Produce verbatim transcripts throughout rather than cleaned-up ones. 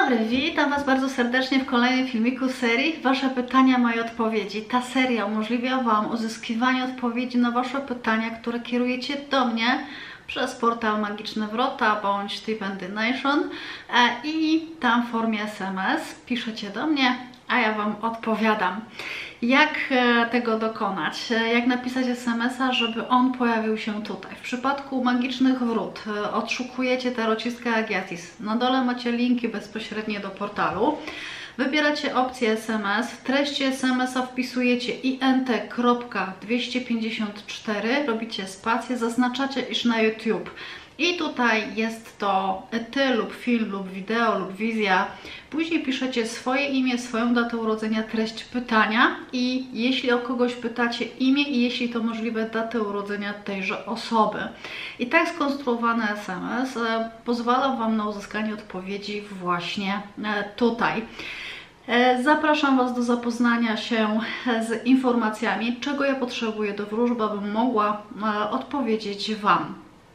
dobry, witam Was bardzo serdecznie w kolejnym filmiku serii Wasze pytania, moje odpowiedzi. Ta seria umożliwia Wam uzyskiwanie odpowiedzi na Wasze pytania, które kierujecie do mnie przez portal Magiczne Wrota bądź Tip and Donation i tam w formie S M S piszecie do mnie, a ja Wam odpowiadam. Jak tego dokonać? Jak napisać S M S a, żeby on pojawił się tutaj? W przypadku Magicznych Wrót odszukujecie tarocistkę Agiatis. Na dole macie linki bezpośrednie do portalu. Wybieracie opcję S M S. W treści S M S a wpisujecie I N T kropka dwieście pięćdziesiąt cztery, robicie spację, zaznaczacie, iż na YouTube. I tutaj jest to ty lub film lub wideo lub wizja. Później piszecie swoje imię, swoją datę urodzenia, treść pytania i jeśli o kogoś pytacie imię i jeśli to możliwe datę urodzenia tejże osoby. I tak skonstruowany S M S pozwala Wam na uzyskanie odpowiedzi właśnie tutaj. Zapraszam Was do zapoznania się z informacjami, czego ja potrzebuję do wróżby, abym mogła odpowiedzieć Wam.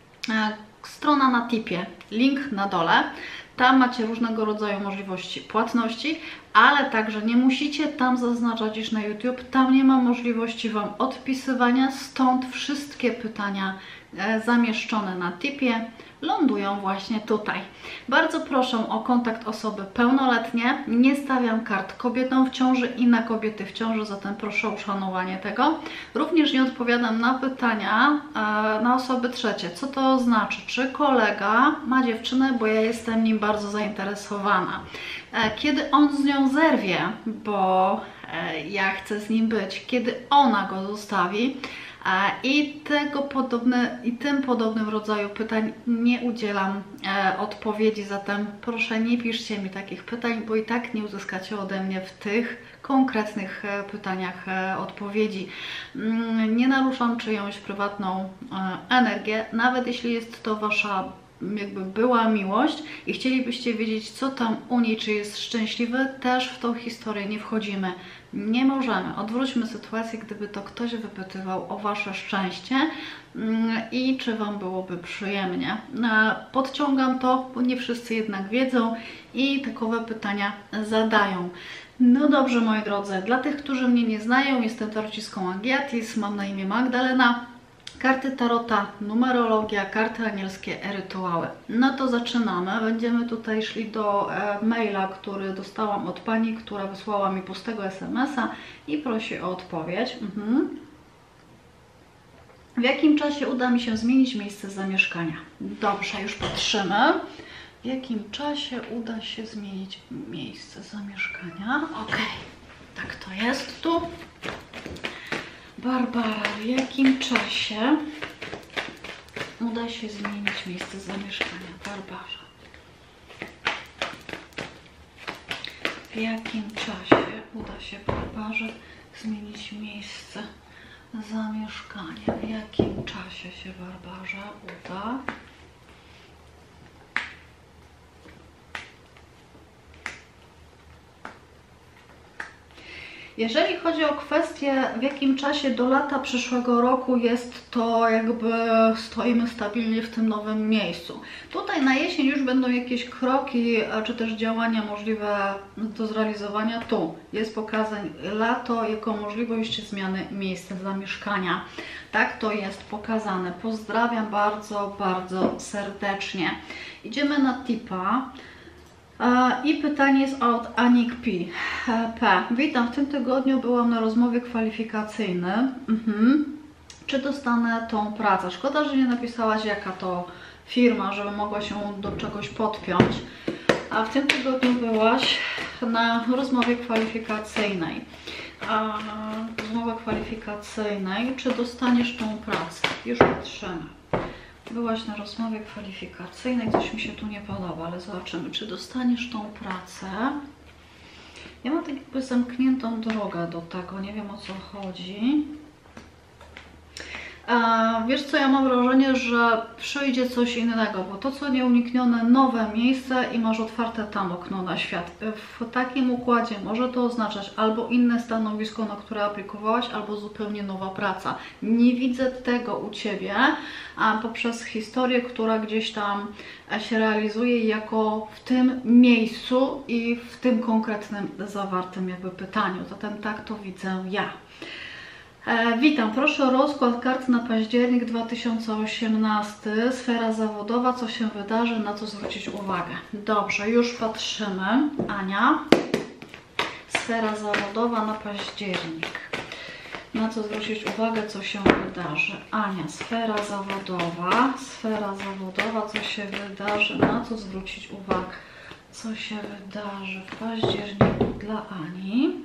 Strona na tipie, link na dole. Tam macie różnego rodzaju możliwości płatności, ale także nie musicie tam zaznaczać, iż na YouTube tam nie ma możliwości Wam odpisywania, stąd wszystkie pytania zamieszczone na tipie lądują właśnie tutaj. Bardzo proszę o kontakt osoby pełnoletnie. Nie stawiam kart kobietom w ciąży i na kobiety w ciąży, zatem proszę o uszanowanie tego. Również nie odpowiadam na pytania na osoby trzecie. Co to znaczy? Czy kolega ma dziewczynę, bo ja jestem nim bardzo zainteresowana. Kiedy on z nią zerwie, bo ja chcę z nim być, kiedy ona go zostawi, I, tego podobne, i tym podobnym rodzaju pytań nie udzielam e, odpowiedzi, zatem proszę nie piszcie mi takich pytań, bo i tak nie uzyskacie ode mnie w tych konkretnych e, pytaniach e, odpowiedzi. Mm, nie naruszam czyjąś prywatną e, energię, nawet jeśli jest to Wasza jakby była miłość i chcielibyście wiedzieć, co tam u niej, czy jest szczęśliwy, też w tą historię nie wchodzimy. Nie możemy. Odwróćmy sytuację, gdyby to ktoś wypytywał o Wasze szczęście i czy Wam byłoby przyjemnie. Podciągam to, bo nie wszyscy jednak wiedzą i takowe pytania zadają. No dobrze, moi drodzy, dla tych, którzy mnie nie znają, jestem tarocistką Agiatis, mam na imię Magdalena. Karty tarota, numerologia, karty anielskie, rytuały. No to zaczynamy. Będziemy tutaj szli do e, maila, który dostałam od pani, która wysłała mi pustego S M S a i prosi o odpowiedź. Mhm. W jakim czasie uda mi się zmienić miejsce zamieszkania? Dobrze, już patrzymy. W jakim czasie uda się zmienić miejsce zamieszkania? Ok, tak to jest tu. Barbara, w jakim czasie uda się zmienić miejsce zamieszkania? Barbarze. W jakim czasie uda się Barbarze zmienić miejsce zamieszkania? W jakim czasie się Barbarze uda? Jeżeli chodzi o kwestię, w jakim czasie do lata przyszłego roku jest to jakby stoimy stabilnie w tym nowym miejscu. Tutaj na jesień już będą jakieś kroki, czy też działania możliwe do zrealizowania. Tu jest pokazane lato jako możliwość zmiany miejsca zamieszkania. Tak to jest pokazane. Pozdrawiam bardzo, bardzo serdecznie. Idziemy na tipa. I pytanie jest od Anik P. P. Witam, w tym tygodniu byłam na rozmowie kwalifikacyjnej. Mhm. Czy dostanę tą pracę? Szkoda, że nie napisałaś, jaka to firma, żeby mogła się do czegoś podpiąć. A w tym tygodniu byłaś na rozmowie kwalifikacyjnej. A, rozmowa kwalifikacyjnej. Czy dostaniesz tą pracę? Już patrzymy. Byłaś na rozmowie kwalifikacyjnej, coś mi się tu nie podoba, ale zobaczymy, czy dostaniesz tą pracę. Ja mam tak jakby zamkniętą drogę do tego, nie wiem o co chodzi. E, wiesz co, ja mam wrażenie, że przyjdzie coś innego, bo to co nieuniknione, nowe miejsce i masz otwarte tam okno na świat. W takim układzie może to oznaczać albo inne stanowisko, na które aplikowałaś, albo zupełnie nowa praca. Nie widzę tego u Ciebie, a poprzez historię, która gdzieś tam się realizuje jako w tym miejscu i w tym konkretnym zawartym jakby pytaniu. Zatem tak to widzę ja. E, witam, proszę o rozkład kart na październik dwa tysiące osiemnasty. Sfera zawodowa, co się wydarzy, na co zwrócić uwagę. Dobrze, już patrzymy. Ania, sfera zawodowa na październik. Na co zwrócić uwagę, co się wydarzy. Ania, sfera zawodowa, sfera zawodowa, co się wydarzy, na co zwrócić uwagę. Co się wydarzy w październiku dla Ani.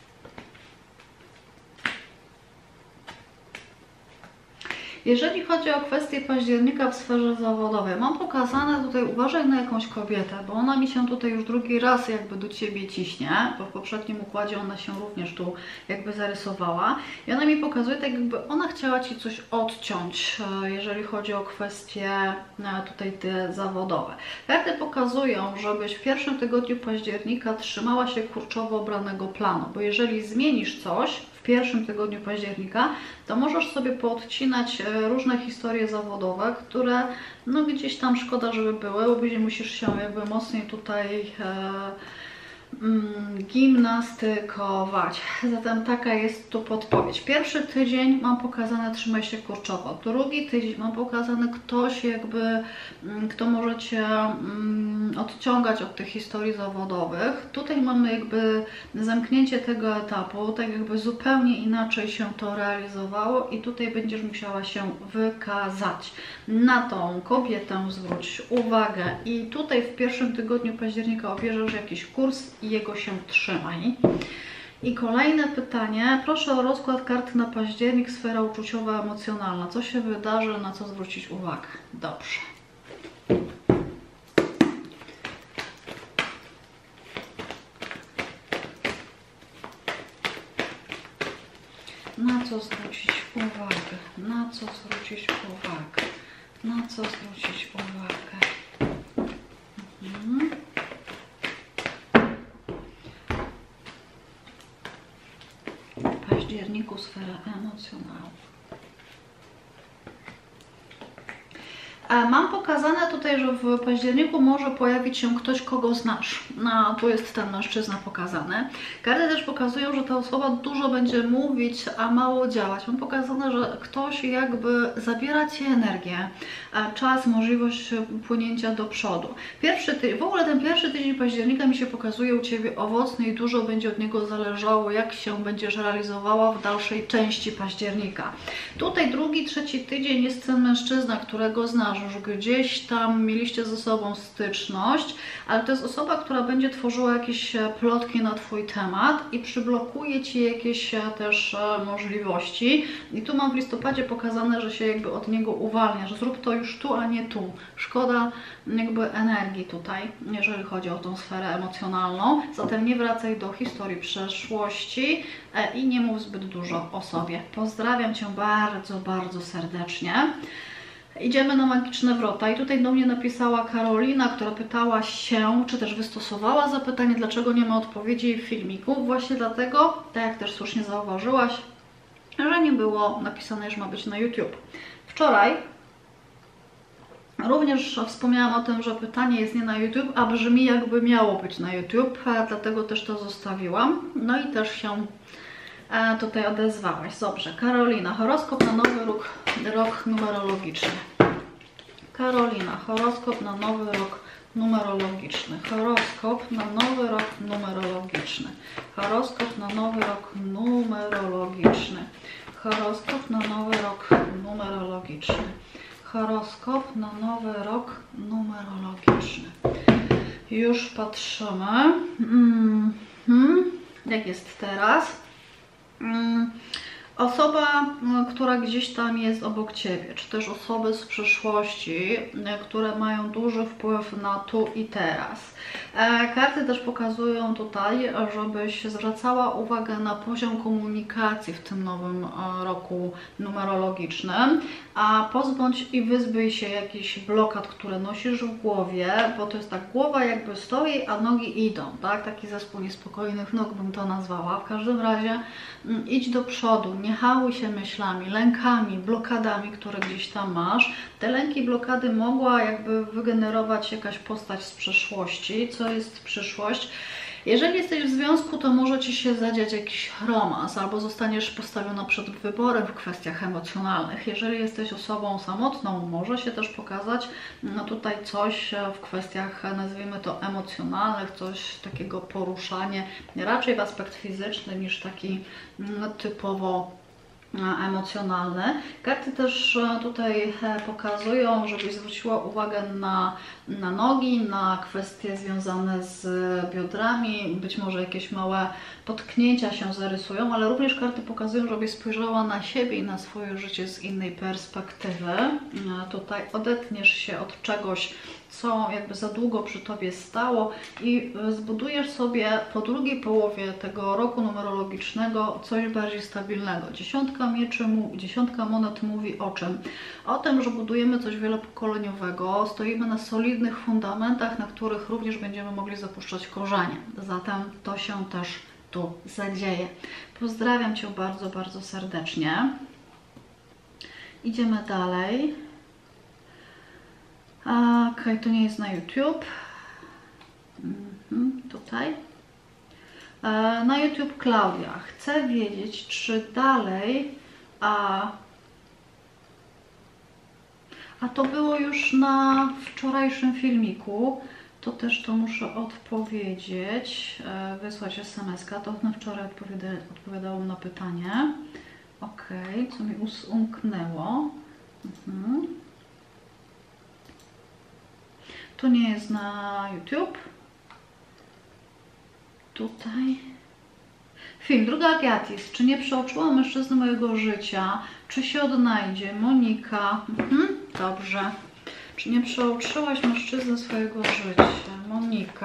Jeżeli chodzi o kwestię października w sferze zawodowej, mam pokazane tutaj, uważaj na jakąś kobietę, bo ona mi się tutaj już drugi raz jakby do Ciebie ciśnie, bo w poprzednim układzie ona się również tu jakby zarysowała i ona mi pokazuje tak jakby ona chciała Ci coś odciąć, jeżeli chodzi o kwestie tutaj te zawodowe. Karty pokazują, żebyś w pierwszym tygodniu października trzymała się kurczowo obranego planu, bo jeżeli zmienisz coś w pierwszym tygodniu października, to możesz sobie poodcinać różne historie zawodowe, które no gdzieś tam szkoda, żeby były, bo później musisz się jakby mocniej tutaj e, gimnastykować. Zatem taka jest tu podpowiedź. Pierwszy tydzień mam pokazane trzymaj się kurczowo. Drugi tydzień mam pokazane ktoś jakby, kto może Cię odciągać od tych historii zawodowych. Tutaj mamy jakby zamknięcie tego etapu, tak jakby zupełnie inaczej się to realizowało i tutaj będziesz musiała się wykazać. Na tą kobietę zwróć uwagę i tutaj w pierwszym tygodniu października obierzesz jakiś kurs i jego się trzymaj. I kolejne pytanie, proszę o rozkład kart na październik, sfera uczuciowa, emocjonalna. Co się wydarzy, na co zwrócić uwagę? Dobrze. Na co zwrócić uwagę? Na co zwrócić uwagę? Na co zwrócić uwagę? Mhm. W październiku sfera emocjonalna. Mam pokazane tutaj, że w październiku może pojawić się ktoś, kogo znasz. No, tu jest ten mężczyzna pokazany. Karty też pokazują, że ta osoba dużo będzie mówić, a mało działać. Mam pokazane, że ktoś jakby zabiera Ci energię, czas, możliwość płynięcia do przodu. Pierwszy tydzień, w ogóle ten pierwszy tydzień października mi się pokazuje u Ciebie owocny i dużo będzie od niego zależało, jak się będziesz realizowała w dalszej części października. Tutaj drugi, trzeci tydzień jest ten mężczyzna, którego znasz. Już gdzieś tam mieliście ze sobą styczność, ale to jest osoba, która będzie tworzyła jakieś plotki na Twój temat i przyblokuje Ci jakieś też możliwości. I tu mam w listopadzie pokazane, że się jakby od niego uwalniasz. Zrób to już tu, a nie tu. Szkoda jakby energii tutaj, jeżeli chodzi o tą sferę emocjonalną. Zatem nie wracaj do historii przeszłości i nie mów zbyt dużo o sobie. Pozdrawiam Cię bardzo, bardzo serdecznie. Idziemy na magiczne wrota i tutaj do mnie napisała Karolina, która pytała się, czy też wystosowała zapytanie, dlaczego nie ma odpowiedzi w filmiku. Właśnie dlatego, tak jak też słusznie zauważyłaś, że nie było napisane, że ma być na YouTube. Wczoraj również wspomniałam o tym, że pytanie jest nie na YouTube, a brzmi jakby miało być na YouTube, dlatego też to zostawiłam. No i też się tutaj odezwałaś. Dobrze, Karolina, horoskop na nowy rok, rok numerologiczny. Karolina, horoskop na nowy rok numerologiczny. Horoskop na nowy rok numerologiczny. Horoskop na nowy rok numerologiczny. Horoskop na nowy rok numerologiczny. Horoskop na nowy rok numerologiczny. Już patrzymy. Mm-hmm. Jak jest teraz? Mm. Osoba, która gdzieś tam jest obok Ciebie, czy też osoby z przyszłości, które mają duży wpływ na tu i teraz. Karty też pokazują tutaj, żebyś zwracała uwagę na poziom komunikacji w tym nowym roku numerologicznym, a pozbądź i wyzbyj się jakichś blokad, które nosisz w głowie, bo to jest tak, głowa jakby stoi, a nogi idą, tak? Taki zespół niespokojnych nóg bym to nazwała. W każdym razie idź do przodu, nie hałuj się myślami, lękami, blokadami, które gdzieś tam masz. Te lęki, blokady mogła jakby wygenerować jakaś postać z przeszłości. Co jest przyszłość? Jeżeli jesteś w związku, to może Ci się zadziać jakiś romans, albo zostaniesz postawiona przed wyborem w kwestiach emocjonalnych. Jeżeli jesteś osobą samotną, może się też pokazać no tutaj coś w kwestiach, nazwijmy to, emocjonalnych, coś takiego poruszanie, raczej w aspekt fizyczny niż taki no, typowo emocjonalne. Karty też tutaj pokazują, żebyś zwróciła uwagę na, na nogi, na kwestie związane z biodrami, być może jakieś małe potknięcia się zarysują, ale również karty pokazują, żebyś spojrzała na siebie i na swoje życie z innej perspektywy. Tutaj odetniesz się od czegoś, co jakby za długo przy Tobie stało i zbudujesz sobie po drugiej połowie tego roku numerologicznego coś bardziej stabilnego. Dziesiątka mieczy, dziesiątka monet mówi o czym? O tym, że budujemy coś wielopokoleniowego, stoimy na solidnych fundamentach, na których również będziemy mogli zapuszczać korzenie. Zatem to się też tu zadzieje. Pozdrawiam Cię bardzo, bardzo serdecznie. Idziemy dalej. Ok, to nie jest na YouTube. Mhm, tutaj. E, na YouTube Klaudia. Chcę wiedzieć, czy dalej... A, a to było już na wczorajszym filmiku. To też to muszę odpowiedzieć. E, wysłać es em es ka. To na wczoraj odpowiada, odpowiadałam na pytanie. Ok, co mi umknęło. Mhm. To nie jest na YouTube. Tutaj. Film. Druga Agatis. Czy nie przeoczyłam mężczyzny mojego życia? Czy się odnajdzie? Monika. Mhm. Dobrze. Czy nie przeoczyłaś mężczyzny swojego życia? Monika.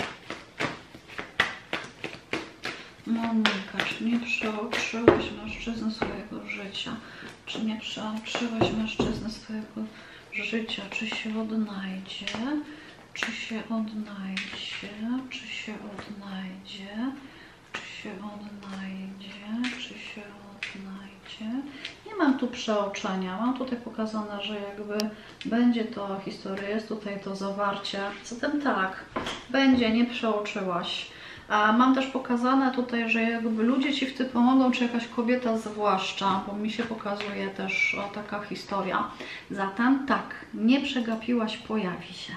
Monika. Czy nie przeoczyłaś mężczyzny swojego życia? Czy nie przeoczyłaś mężczyzny swojego życia? Czy się odnajdzie? Czy się odnajdzie? Czy się odnajdzie? Czy się odnajdzie? Czy się odnajdzie? Nie mam tu przeoczenia. Mam tutaj pokazane, że jakby będzie to historia, jest tutaj to zawarcie. Zatem tak, będzie, nie przeoczyłaś. A mam też pokazane tutaj, że jakby ludzie Ci w tym pomogą, czy jakaś kobieta zwłaszcza, bo mi się pokazuje też o, taka historia. Zatem tak, nie przegapiłaś, pojawi się.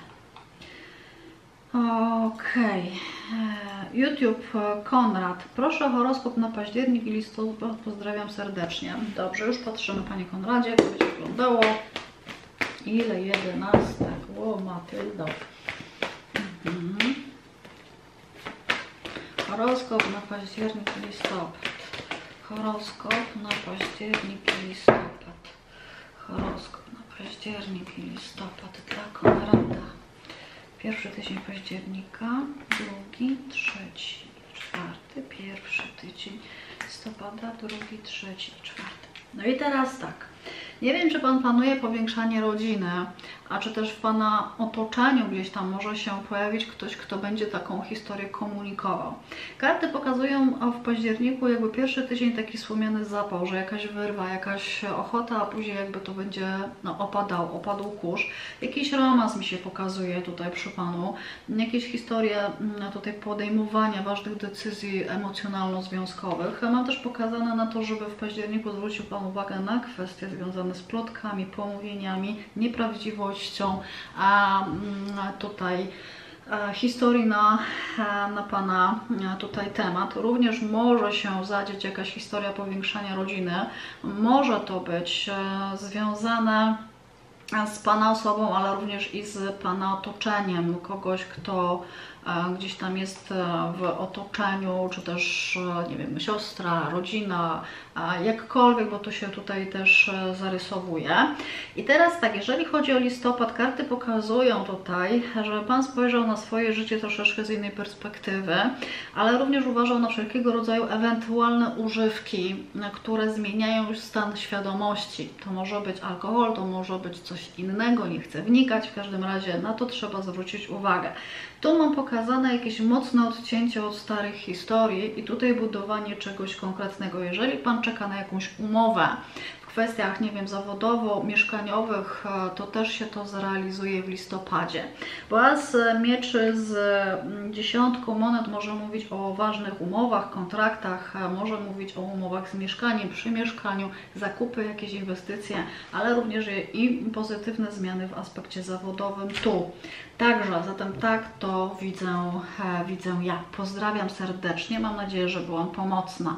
Okej. Okay. YouTube Konrad. Proszę o horoskop na październik i listopad. Pozdrawiam serdecznie. Dobrze, już patrzymy, Panie Konradzie, jak to będzie wyglądało. Ile? jedenastek. O, Matyldo. Mhm. Horoskop na październik i listopad. Horoskop na październik i listopad. Horoskop na październik i listopad dla Konrada. Pierwszy tydzień października, drugi, trzeci, czwarty, pierwszy tydzień listopada, drugi, trzeci, czwarty. No i teraz tak. Nie wiem, czy Pan planuje powiększanie rodziny, a czy też w Pana otoczeniu gdzieś tam może się pojawić ktoś, kto będzie taką historię komunikował. Karty pokazują w październiku jakby pierwszy tydzień taki słomiany zapał, że jakaś wyrwa, jakaś ochota, a później jakby to będzie no, opadał, opadł kurz. Jakiś romans mi się pokazuje tutaj przy Panu, jakieś historie tutaj podejmowania ważnych decyzji emocjonalno-związkowych. Mam też pokazane na to, żeby w październiku zwrócił Pan uwagę na kwestie związane z plotkami, pomówieniami, nieprawdziwością, a tutaj historii na, na Pana tutaj temat. Również może się zadzieć jakaś historia powiększania rodziny. Może to być związane z Pana osobą, ale również i z Pana otoczeniem. Kogoś, kto gdzieś tam jest w otoczeniu, czy też, nie wiem, siostra, rodzina, jakkolwiek, bo to się tutaj też zarysowuje. I teraz tak, jeżeli chodzi o listopad, karty pokazują tutaj, że Pan spojrzał na swoje życie troszeczkę z innej perspektywy, ale również uważał na wszelkiego rodzaju ewentualne używki, które zmieniają już stan świadomości. To może być alkohol, to może być coś innego, nie chcę wnikać, w każdym razie na to trzeba zwrócić uwagę. Tu mam pokazane jakieś mocne odcięcie od starych historii i tutaj budowanie czegoś konkretnego. Jeżeli Pan czeka na jakąś umowę w kwestiach, nie wiem, zawodowo-mieszkaniowych, to też się to zrealizuje w listopadzie. Bo as mieczy z dziesiątką monet może mówić o ważnych umowach, kontraktach, może mówić o umowach z mieszkaniem, przy mieszkaniu, zakupy, jakieś inwestycje, ale również i pozytywne zmiany w aspekcie zawodowym tu. Także, zatem tak to widzę, widzę ja. Pozdrawiam serdecznie, mam nadzieję, że byłam pomocna.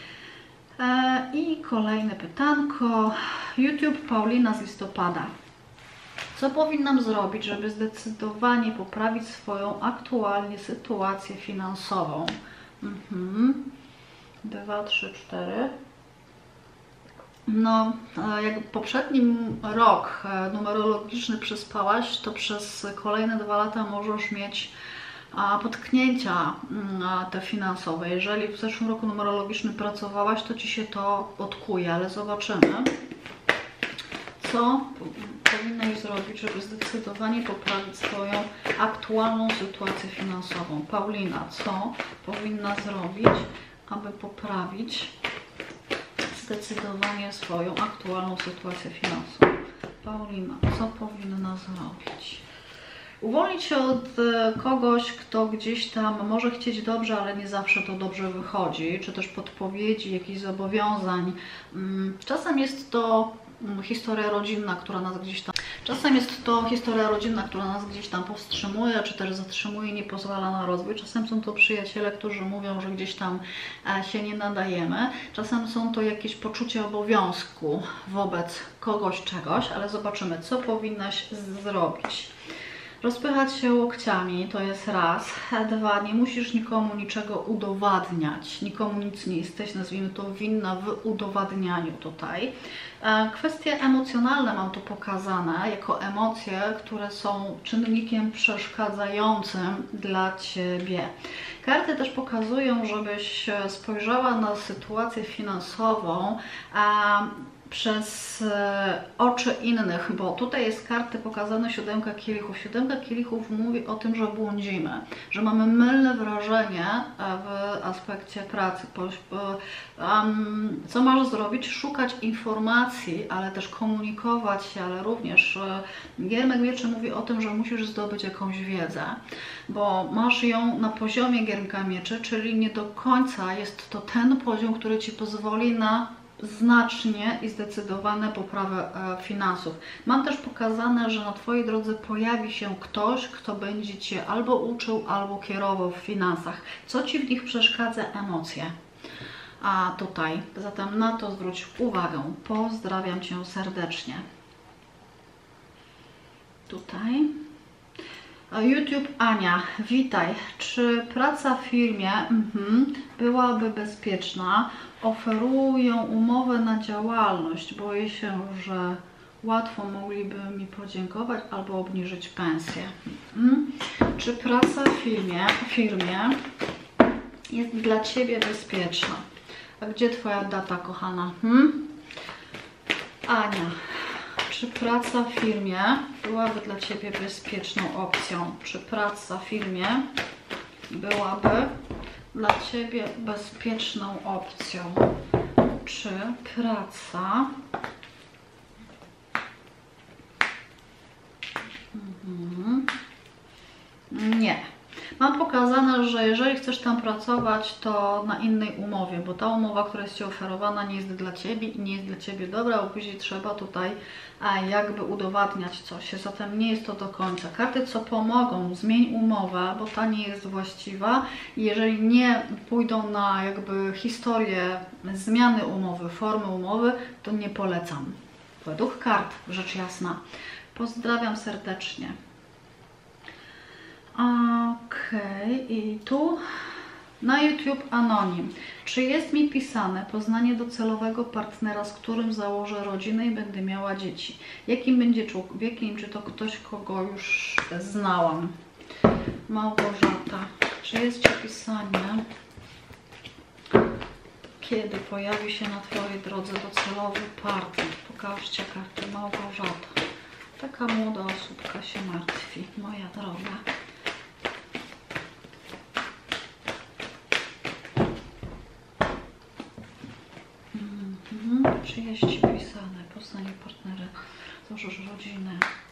I kolejne pytanko. YouTube Paulina z listopada. Co powinnam zrobić, żeby zdecydowanie poprawić swoją aktualnie sytuację finansową? Mhm. dwa, trzy, cztery. No, jak poprzedni rok numerologiczny przyspałaś, to przez kolejne dwa lata możesz mieć potknięcia te finansowe. Jeżeli w zeszłym roku numerologicznym pracowałaś, to Ci się to odkuje, ale zobaczymy, co powinnaś zrobić, żeby zdecydowanie poprawić swoją aktualną sytuację finansową. Paulina, co powinna zrobić, aby poprawić zdecydowanie swoją aktualną sytuację finansową? Paulina, co powinna zrobić? Uwolnić się od kogoś, kto gdzieś tam może chcieć dobrze, ale nie zawsze to dobrze wychodzi, czy też podpowiedzi, jakichś zobowiązań. Czasem jest to historia rodzinna, która nas gdzieś tam... Czasem jest to historia rodzinna, która nas gdzieś tam powstrzymuje, czy też zatrzymuje i nie pozwala na rozwój. Czasem są to przyjaciele, którzy mówią, że gdzieś tam się nie nadajemy. Czasem są to jakieś poczucie obowiązku wobec kogoś, czegoś, ale zobaczymy, co powinnaś zrobić. Rozpychać się łokciami, to jest raz. Dwa, nie musisz nikomu niczego udowadniać. Nikomu nic nie jesteś, nazwijmy to, winna w udowadnianiu tutaj. Kwestie emocjonalne mam tu pokazane, jako emocje, które są czynnikiem przeszkadzającym dla Ciebie. Karty też pokazują, żebyś spojrzała na sytuację finansową, a przez oczy innych, bo tutaj jest karty pokazane siódemka kielichów. Siódemka kielichów mówi o tym, że błądzimy, że mamy mylne wrażenie w aspekcie pracy. Co masz zrobić? Szukać informacji, ale też komunikować się, ale również Giermek Mieczy mówi o tym, że musisz zdobyć jakąś wiedzę, bo masz ją na poziomie Giermka Mieczy, czyli nie do końca jest to ten poziom, który Ci pozwoli na znacznie i zdecydowane poprawę finansów. Mam też pokazane, że na Twojej drodze pojawi się ktoś, kto będzie Cię albo uczył, albo kierował w finansach. Co Ci w nich przeszkadza? Emocje. A tutaj, zatem na to zwróć uwagę. Pozdrawiam Cię serdecznie. Tutaj. YouTube Ania, witaj. Czy praca w firmie mhm, byłaby bezpieczna? Oferują umowę na działalność. Boję się, że łatwo mogliby mi podziękować albo obniżyć pensję. Mhm. Czy praca w firmie, w firmie jest dla Ciebie bezpieczna? A gdzie Twoja data, kochana? Hmm? Ania. Czy praca w firmie byłaby dla Ciebie bezpieczną opcją? Czy praca w firmie byłaby dla Ciebie bezpieczną opcją? Czy praca... Mhm. Nie. Mam pokazane, że jeżeli chcesz tam pracować, to na innej umowie, bo ta umowa, która jest Ci oferowana, nie jest dla Ciebie i nie jest dla Ciebie dobra, bo później trzeba tutaj jakby udowadniać coś, zatem nie jest to do końca. Karty co pomogą, zmień umowę, bo ta nie jest właściwa i jeżeli nie pójdą na jakby historię zmiany umowy, formy umowy, to nie polecam. Według kart, rzecz jasna. Pozdrawiam serdecznie. Okej, okay. I tu na YouTube anonim. Czy jest mi pisane poznanie docelowego partnera, z którym założę rodzinę i będę miała dzieci? Jakim będzie człowiekiem? Czy to ktoś, kogo już znałam? Małgorzata. Czy jest Ci pisanie, kiedy pojawi się na Twojej drodze docelowy partner? Pokażcie kartę. Małgorzata. Taka młoda osóbka się martwi, moja droga. Mhm. Czy jest Ci pisane poznanie partnera, założysz rodzinę?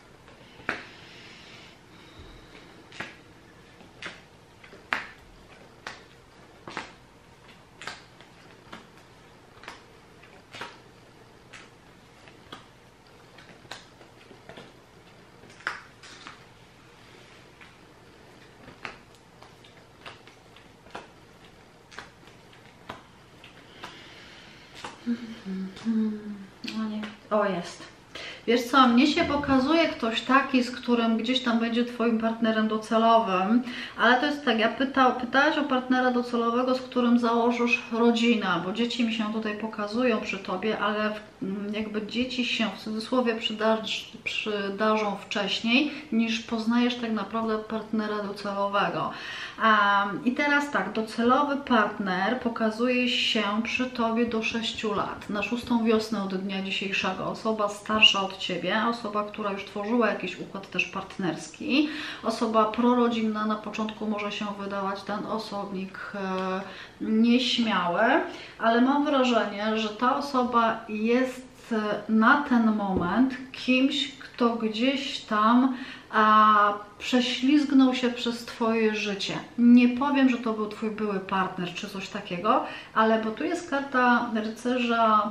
No nie. O, jest. Wiesz co, mnie się pokazuje ktoś taki, z którym gdzieś tam będzie Twoim partnerem docelowym, ale to jest tak, ja pyta, pytałaś o partnera docelowego, z którym założysz rodzinę, bo dzieci mi się tutaj pokazują przy Tobie, ale jakby dzieci się w cudzysłowie przydarzy, przydarzą wcześniej, niż poznajesz tak naprawdę partnera docelowego. Um, I teraz tak, docelowy partner pokazuje się przy Tobie do sześciu lat, na szóstą wiosnę od dnia dzisiejszego. Osoba starsza od Ciebie, osoba, która już tworzyła jakiś układ też partnerski, osoba prorodzinna. Na początku może się wydawać ten osobnik e, nieśmiały, ale mam wrażenie, że ta osoba jest na ten moment kimś, kto gdzieś tam a, prześlizgnął się przez Twoje życie. Nie powiem, że to był Twój były partner czy coś takiego, ale bo tu jest karta rycerza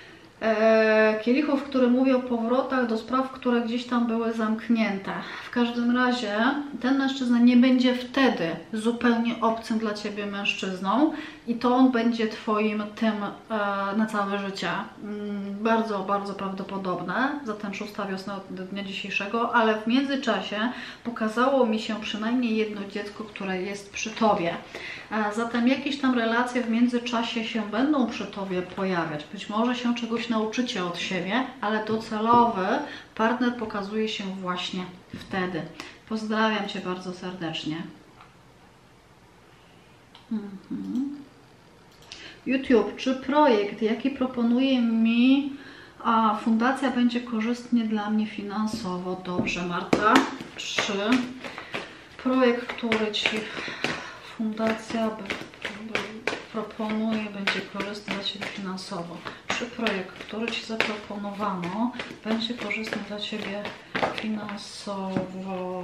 e, kielichów, który mówi o powrotach do spraw, które gdzieś tam były zamknięte. W każdym razie ten mężczyzna nie będzie wtedy zupełnie obcym dla Ciebie mężczyzną i to on będzie Twoim tym e, na całe życie. Mm, bardzo, bardzo prawdopodobne, zatem szósta wiosna od dnia dzisiejszego, ale w międzyczasie pokazało mi się przynajmniej jedno dziecko, które jest przy Tobie. E, zatem jakieś tam relacje w międzyczasie się będą przy Tobie pojawiać. Być może się czegoś nauczycie od siebie, ale docelowy partner pokazuje się właśnie wtedy. Pozdrawiam Cię bardzo serdecznie. Mhm. YouTube, czy projekt, jaki proponuje mi a, fundacja, będzie korzystny dla mnie finansowo? Dobrze, Marta. Czy projekt, który Ci fundacja proponuje, będzie korzystny dla Ciebie finansowo? Czy projekt, który Ci zaproponowano, będzie korzystny dla Ciebie finansowo?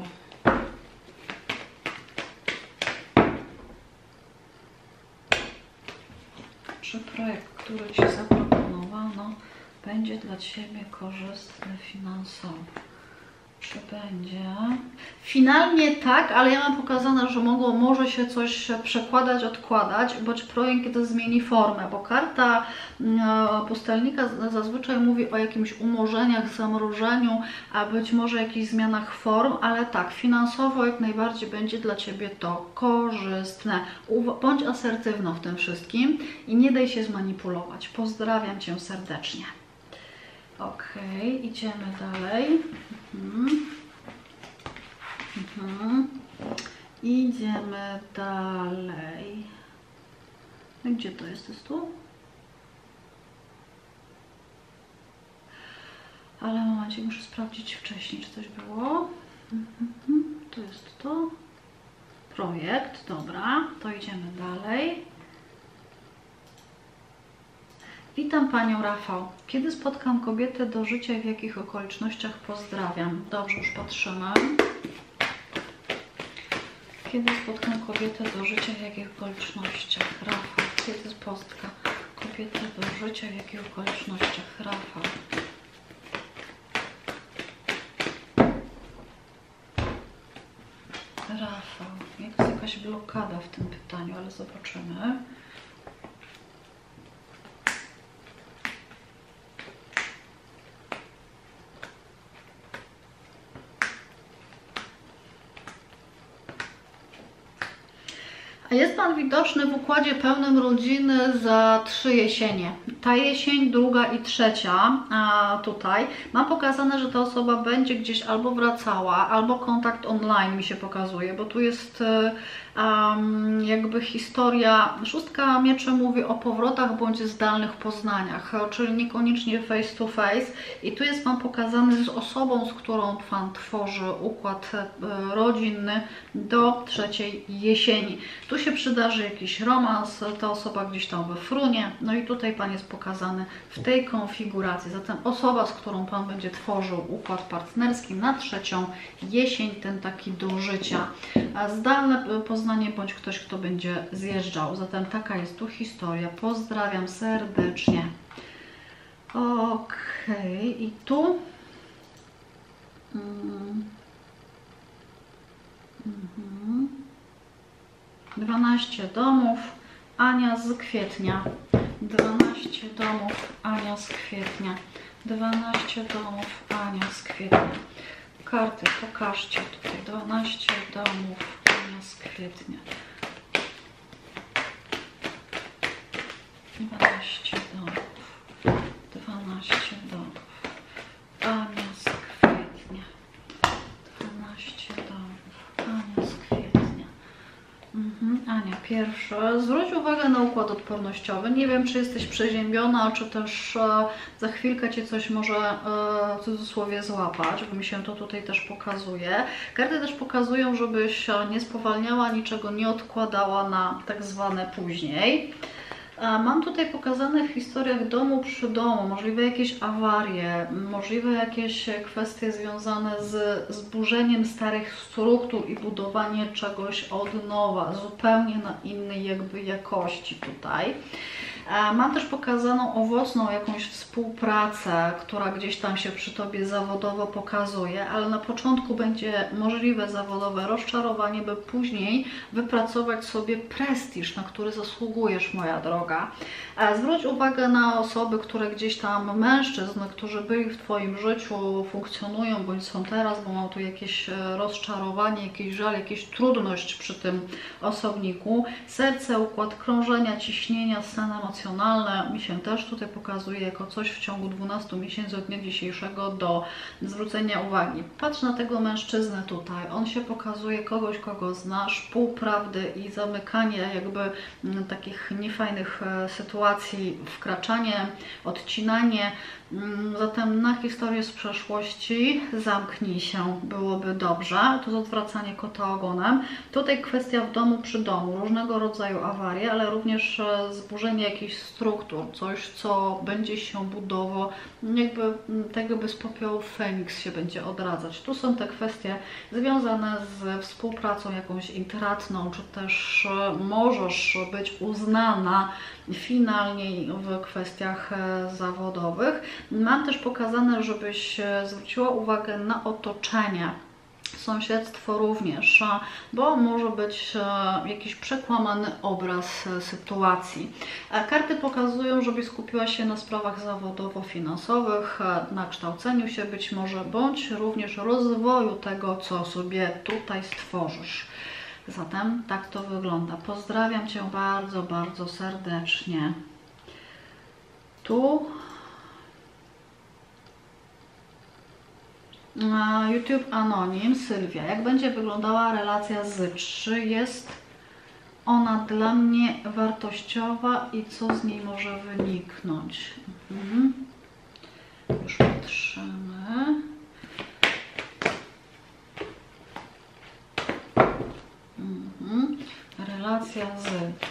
Czy projekt, który Ci zaproponowano, będzie dla Ciebie korzystny finansowo? Czy będzie? Finalnie tak, ale ja mam pokazane, że mogło, może się coś przekładać, odkładać, bądź projekt zmieni formę, bo karta e, pustelnika zazwyczaj mówi o jakimś umorzeniach, zamrożeniu, a być może jakichś zmianach form, ale tak, finansowo jak najbardziej będzie dla Ciebie to korzystne. Uwa- bądź asertywna w tym wszystkim i nie daj się zmanipulować. Pozdrawiam Cię serdecznie. Ok, idziemy dalej. Mhm. Mhm. Idziemy dalej. Gdzie to jest? Jest tu? Ale momencie, muszę sprawdzić wcześniej, czy coś było. Mhm. To jest to. Projekt, dobra, to idziemy dalej. Witam Panią Rafał. Kiedy spotkam kobietę do życia i w jakich okolicznościach? Pozdrawiam. Dobrze, już patrzymy. Kiedy spotkam kobietę do życia i w jakich okolicznościach? Rafał. Kiedy spotka kobietę do życia i w jakich okolicznościach? Rafał. Rafał. Jest jakaś blokada w tym pytaniu, ale zobaczymy. Jest Pan widoczny w układzie pełnym rodziny za trzy jesienie. Ta jesień, druga i trzecia a tutaj. Mam pokazane, że ta osoba będzie gdzieś albo wracała, albo kontakt online mi się pokazuje, bo tu jest um, jakby historia. Szóstka mieczy mówi o powrotach bądź zdalnych poznaniach, czyli niekoniecznie face to face. I tu jest Pan pokazany z osobą, z którą Pan tworzy układ rodzinny do trzeciej jesieni. Tu się przydarzy jakiś romans, ta osoba gdzieś tam we frunie, no i tutaj Pan jest pokazany w tej konfiguracji. Zatem osoba, z którą Pan będzie tworzył układ partnerski na trzecią jesień, ten taki do życia. Zdalne poznanie bądź ktoś, kto będzie zjeżdżał. Zatem taka jest tu historia. Pozdrawiam serdecznie. Okej, okay. I tu... Hmm. Mhm. dwanaście domów, Ania z kwietnia. dwanaście domów, Ania z kwietnia. dwanaście domów, Ania z kwietnia. Karty, pokażcie tutaj. dwanaście domów, Ania z kwietnia. dwanaście domów. dwanaście domów, Ania z kwietnia. dwanaście domów, Ania z kwietnia. Mhm. Ania, pierwsze. Zwróć uwagę na układ odpornościowy. Nie wiem, czy jesteś przeziębiona, czy też e, za chwilkę Cię coś może e, w cudzysłowie złapać, bo mi się to tutaj też pokazuje. Karty też pokazują, żebyś nie spowalniała, niczego nie odkładała na tak zwane później. Mam tutaj pokazane w historiach domu przy domu, możliwe jakieś awarie, możliwe jakieś kwestie związane z zburzeniem starych struktur i budowanie czegoś od nowa, zupełnie na innej jakby jakości tutaj. Mam też pokazaną owocną jakąś współpracę, która gdzieś tam się przy Tobie zawodowo pokazuje, ale na początku będzie możliwe zawodowe rozczarowanie, by później wypracować sobie prestiż, na który zasługujesz, moja droga. Zwróć uwagę na osoby, które gdzieś tam, mężczyzn, którzy byli w Twoim życiu, funkcjonują bądź są teraz, bo mam tu jakieś rozczarowanie, jakiś żal, jakieś trudność przy tym osobniku. Serce, układ krążenia, ciśnienia, stan emocjonalny mi się też tutaj pokazuje jako coś w ciągu dwunastu miesięcy od dnia dzisiejszego do zwrócenia uwagi. Patrz na tego mężczyznę tutaj. On się pokazuje kogoś, kogo znasz, półprawdy i zamykanie jakby m, takich niefajnych e, sytuacji, wkraczanie, odcinanie. Zatem na historię z przeszłości zamknij się, byłoby dobrze. To jest odwracanie kota ogonem. Tutaj kwestia w domu przy domu, różnego rodzaju awarie, ale również zburzenie jakichś struktur, coś co będzie się budowało, jakby tak jakby z popiołu Feniks się będzie odradzać. Tu są te kwestie związane z współpracą jakąś intratną, czy też możesz być uznana finalnie w kwestiach zawodowych. Mam też pokazane, żebyś zwróciła uwagę na otoczenie, sąsiedztwo również, bo może być jakiś przekłamany obraz sytuacji. Karty pokazują, żebyś skupiła się na sprawach zawodowo-finansowych, na kształceniu się być może, bądź również rozwoju tego, co sobie tutaj stworzysz. Zatem tak to wygląda. Pozdrawiam Cię bardzo, bardzo serdecznie. Tu YouTube Anonim, Sylwia. Jak będzie wyglądała relacja z Czy jest ona dla mnie wartościowa i co z niej może wyniknąć? Mhm. Już patrzymy. Mhm. Relacja z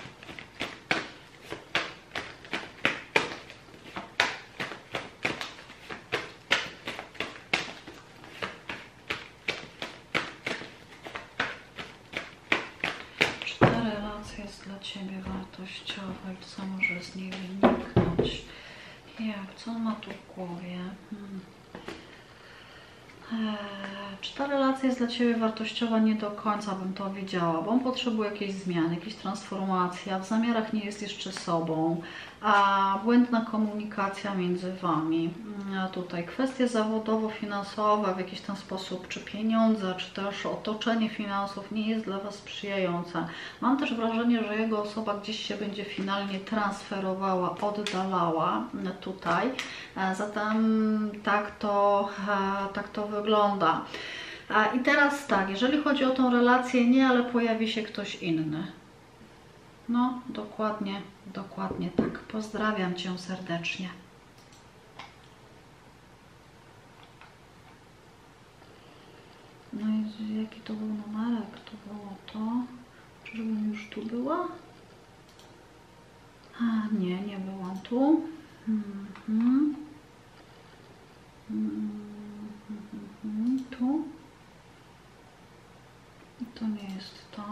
jest dla Ciebie wartościowa i co może z niej wyniknąć? Jak? Co on ma tu w głowie? Hmm. Eee, czy ta relacja jest dla Ciebie wartościowa? Nie do końca bym to widziała, bo on potrzebuje jakiejś zmiany, jakiejś transformacji, a w zamiarach nie jest jeszcze sobą. a błędna komunikacja między Wami. A tutaj kwestie zawodowo-finansowe w jakiś tam sposób, czy pieniądze, czy też otoczenie finansów nie jest dla Was sprzyjające. Mam też wrażenie, że jego osoba gdzieś się będzie finalnie transferowała, oddalała tutaj. Zatem tak to, tak to wygląda. I teraz tak, jeżeli chodzi o tą relację, nie, ale pojawi się ktoś inny. No, dokładnie, dokładnie tak. Pozdrawiam Cię serdecznie. No i jaki to był numerek? To było to. Czyżbym już tu była? A, nie, nie byłam tu. Mhm. Mhm. Tu. To nie jest to.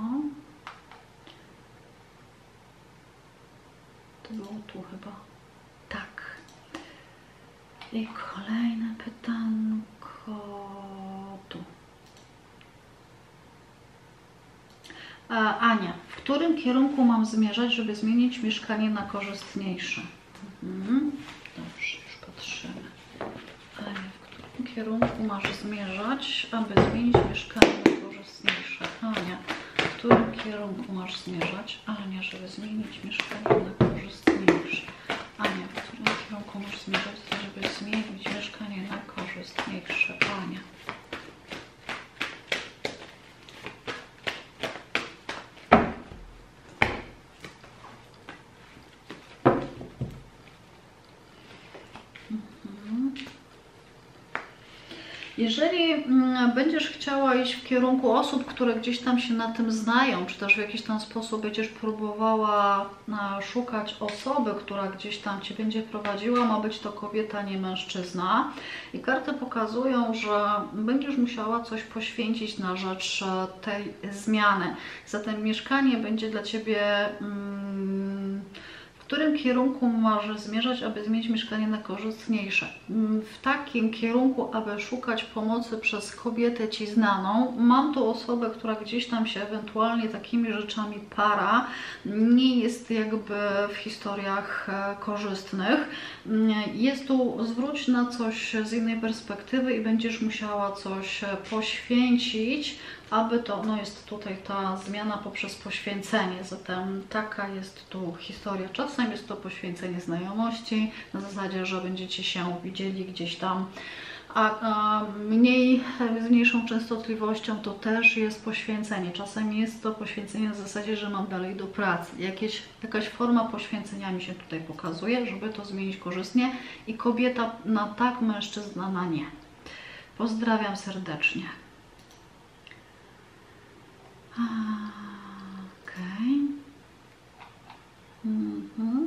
To było tu chyba. Tak. I kolejne pytanko. Tu. Ania, w którym kierunku mam zmierzać, żeby zmienić mieszkanie na korzystniejsze? Mhm. Dobrze, już patrzymy. Ania, w którym kierunku masz zmierzać, aby zmienić mieszkanie na korzystniejsze? Ania, w którym kierunku masz zmierzać? Ania, żeby zmienić mieszkanie na korzystniejsze. Ania, w którym kierunku masz zmierzać, żeby zmienić mieszkanie na korzystniejsze? Ania. Jeżeli będziesz chciała iść w kierunku osób, które gdzieś tam się na tym znają, czy też w jakiś tam sposób będziesz próbowała szukać osoby, która gdzieś tam Cię będzie prowadziła, ma być to kobieta, nie mężczyzna. I karty pokazują, że będziesz musiała coś poświęcić na rzecz tej zmiany. Zatem mieszkanie będzie dla Ciebie... Hmm, w którym kierunku masz zmierzać, aby zmienić mieszkanie na korzystniejsze? W takim kierunku, aby szukać pomocy przez kobietę Ci znaną. Mam tu osobę, która gdzieś tam się ewentualnie takimi rzeczami para. Nie jest jakby w historiach korzystnych. Jest tu, zwróć na coś z innej perspektywy i będziesz musiała coś poświęcić, aby to, no jest tutaj ta zmiana poprzez poświęcenie, zatem taka jest tu historia. Czasem jest to poświęcenie znajomości, na zasadzie, że będziecie się widzieli gdzieś tam, a, a mniej, z mniejszą częstotliwością to też jest poświęcenie. Czasem jest to poświęcenie na zasadzie, że mam dalej do pracy. Jakieś, jakaś forma poświęcenia mi się tutaj pokazuje, żeby to zmienić korzystnie i kobieta na tak, mężczyzna na nie. Pozdrawiam serdecznie. Okej. Mhm.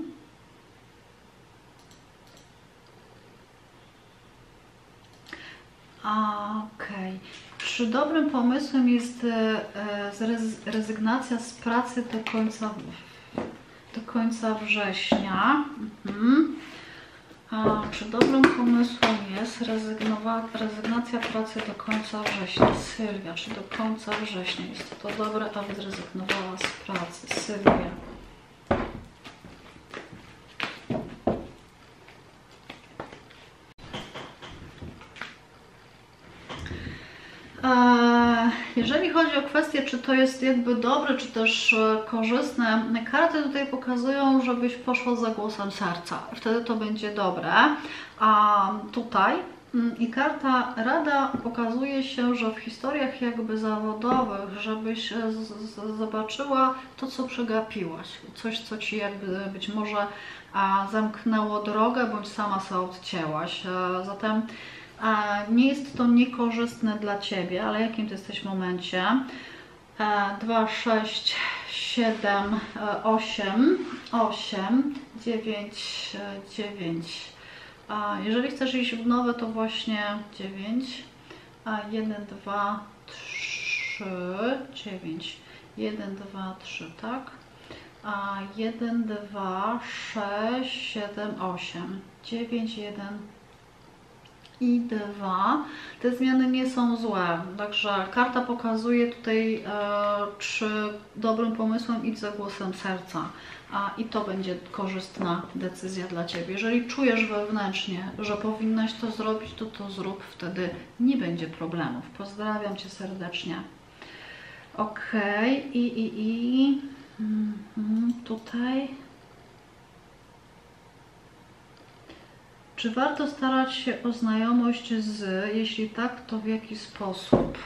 Okej. Czy dobrym pomysłem jest rezygnacja z pracy do końca, do końca września? Mhm. A czy dobrym pomysłem jest rezygnacja pracy do końca września? Sylwia, czy do końca września jest to dobre, aby zrezygnowała z pracy? Sylwia. Jeżeli chodzi o kwestię, czy to jest jakby dobre, czy też korzystne, karty tutaj pokazują, żebyś poszła za głosem serca. Wtedy to będzie dobre. A tutaj i karta rada pokazuje się, że w historiach jakby zawodowych, żebyś zobaczyła to, co przegapiłaś. Coś, co Ci jakby być może zamknęło drogę, bądź sama sobie odcięłaś. Zatem nie jest to niekorzystne dla Ciebie, ale jakim Ty jesteś w momencie? dwa, sześć, siedem, osiem, osiem, dziewięć, dziewięć. Jeżeli chcesz iść w nowe, to właśnie dziewięć, jeden, dwa, trzy, dziewięć, jeden, dwa, trzy, tak? jeden, dwa, sześć, siedem, osiem, dziewięć, jeden, i dwa. Te zmiany nie są złe, także karta pokazuje tutaj, e, czy dobrym pomysłem idź za głosem serca, a i to będzie korzystna decyzja dla Ciebie. Jeżeli czujesz wewnętrznie, że powinnaś to zrobić, to to zrób, wtedy nie będzie problemów. Pozdrawiam Cię serdecznie. Ok, i, i, i mhm, tutaj. Czy warto starać się o znajomość z, jeśli tak, to w jaki sposób?